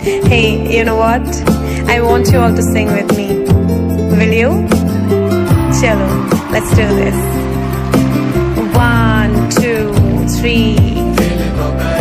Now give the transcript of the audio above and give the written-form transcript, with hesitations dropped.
Hey, you know what? I want you all to sing with me. Will you? Chalo, let's do this. 1, 2, 3.